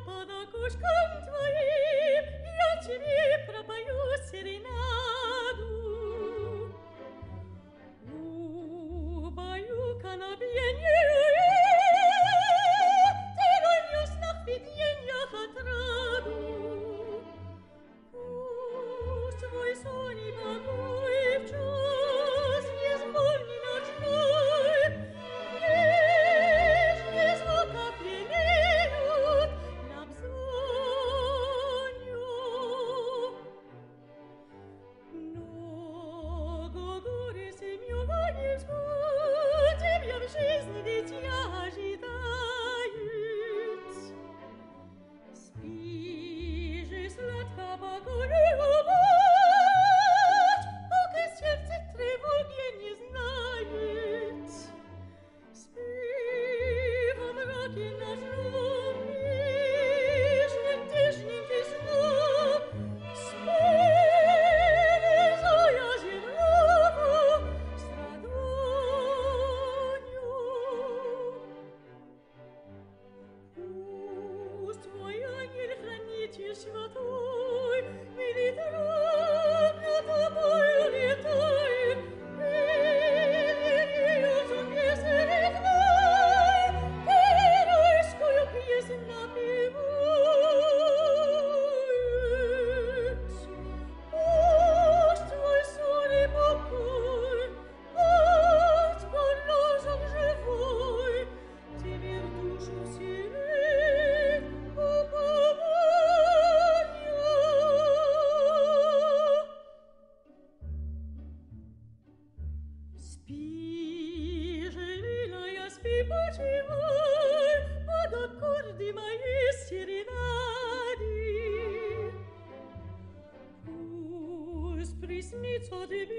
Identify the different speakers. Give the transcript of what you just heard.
Speaker 1: Падакуш ком твоим, я тебе пропою серенаду. Убою канабьенью, ты ронешь на виденьях отраду. Пусть твой сон и покой в час безмолвный ночной, нежный звук опьяняют лапзанью. Много горе семью гонится, тебя в жизни дитя ожидает. Спи же сладко, покой любовь, пока сердце тревоги не знает. Спи во мраке ночном, нежненький снов, спи, лизая земляку страданью. Пусть твой ангел-хранитель святой велит рук над тобою летает, и вернее звуки середной геройскую песнь напевает. Пусть твой сон и покой, пусть положен живой, тебе в душу вселит упование. Спи же, милая, спи, почивай под аккорды моей серенады. Пусть приснится тебе